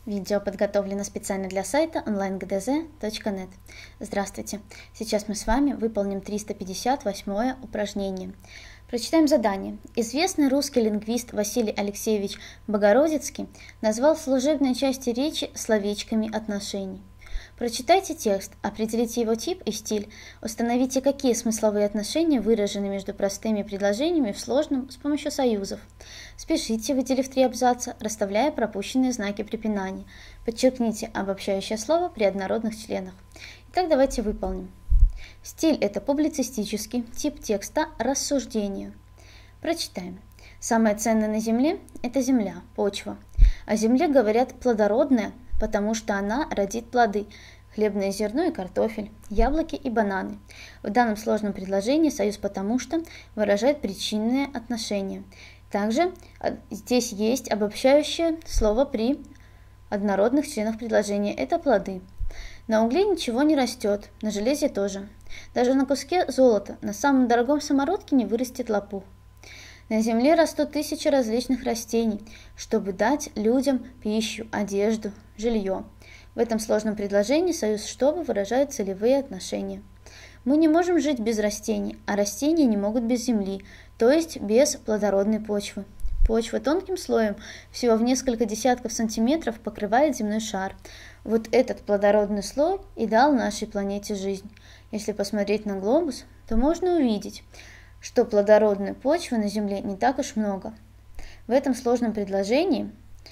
Видео подготовлено специально для сайта onlinegdz.net. Здравствуйте! Сейчас мы с вами выполним 358 упражнение. Прочитаем задание. Известный русский лингвист Василий Алексеевич Богородицкий назвал служебные части речи словечками отношений. Прочитайте текст, определите его тип и стиль, установите, какие смысловые отношения выражены между простыми предложениями в сложном с помощью союзов. Спешите, выделив 3 абзаца, расставляя пропущенные знаки препинания. Подчеркните обобщающее слово при однородных членах. Итак, давайте выполним. Стиль – это публицистический, тип текста – рассуждение. Прочитаем. Самое ценное на земле – это земля, почва. О земле говорят плодородная, потому что она родит плоды – хлебное зерно и картофель, яблоки и бананы. В данном сложном предложении союз «потому что» выражает причинные отношения. Также здесь есть обобщающее слово при однородных членах предложения – это плоды. На угле ничего не растет, на железе тоже. Даже на куске золота, на самом дорогом самородке не вырастет лопух. На земле растут тысячи различных растений, чтобы дать людям пищу, одежду, жилье. В этом сложном предложении союз «чтобы» выражает целевые отношения. Мы не можем жить без растений, а растения не могут без земли, то есть без плодородной почвы. Почва тонким слоем, всего в несколько десятков сантиметров, покрывает земной шар. Вот этот плодородный слой и дал нашей планете жизнь. Если посмотреть на глобус, то можно увидеть, что плодородной почвы на Земле не так уж много. В этом сложном предложении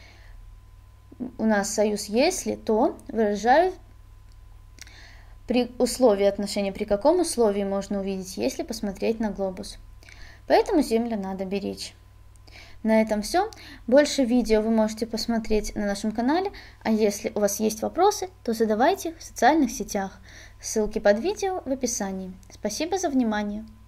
у нас союз «если», то выражают при условии отношения, при каком условии можно увидеть, если посмотреть на глобус. Поэтому Землю надо беречь. На этом все. Больше видео вы можете посмотреть на нашем канале, а если у вас есть вопросы, то задавайте их в социальных сетях. Ссылки под видео в описании. Спасибо за внимание.